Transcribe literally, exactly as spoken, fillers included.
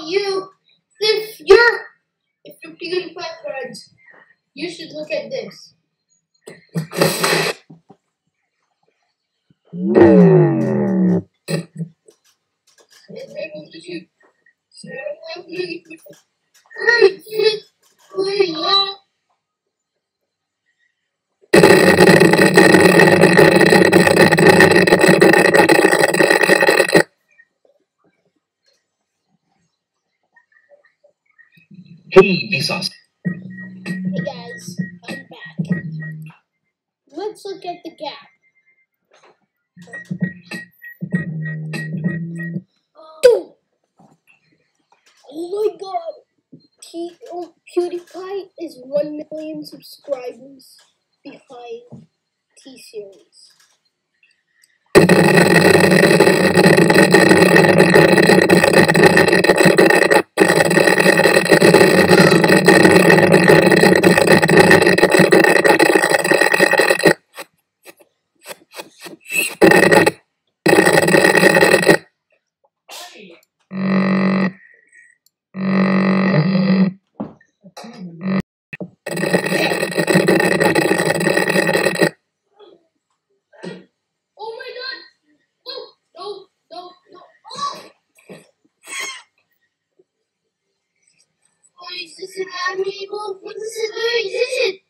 you, if you're, if you're PewDiePie friends, you should look at this. Hey, Vsauce. Hey guys, I'm back. Let's look at the gap. Oh, oh my god! T oh, PewDiePie is one million subscribers behind T-Series. Oh my god! No, no, no, no. Oh! Oh, is this an amiibo? What is it? Is this it?